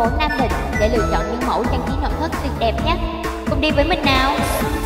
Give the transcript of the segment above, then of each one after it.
phố Nam Định để lựa chọn những mẫu trang trí nội thất tuyệt đẹp nhé. Cùng đi với mình nào.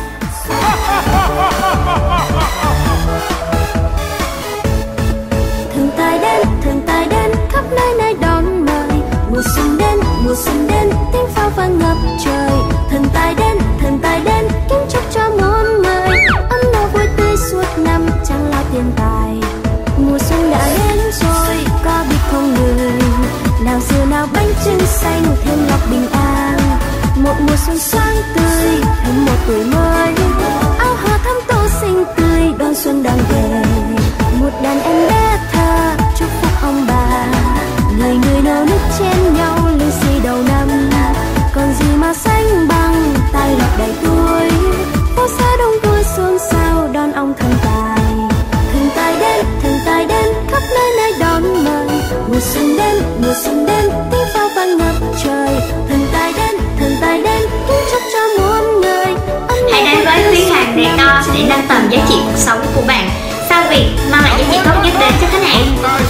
Thường tài đến khắp nơi nơi đón mời. Mùa xuân đến tiếng pháo vang ngập trời. Thần tài đến kính chúc cho muôn người ấm no vui tươi suốt năm, chẳng lo tiền tài. Mùa xuân đã đến rồi, có biết không người, nào dừa nào bánh trưng xanh thêm ngọc bình an. Một mùa xuân sáng tươi, thêm một tuổi mới, áo hoa thắm tô xinh tươi đón xuân đang về. Một đàn em bé thơ chúc phúc ông bà, người người nô nức chen nhau lì xì đầu năm. Còn gì mà xanh bằng tay lọc đầy tuổi, phố xa đông vui xôn xao đón ông thần tài. Thần tài đến khắp nơi nơi đón mời. Mùa xuân đến tiếng pháo vang ngập trời. Thần tài đến kính chúc cho muôn người. Hãy đến với Thúy Hàng Decor để nâng tầm giá trị cuộc sống của bạn, sao việc mang lại giá trị tốt nhất đến cho khách hàng.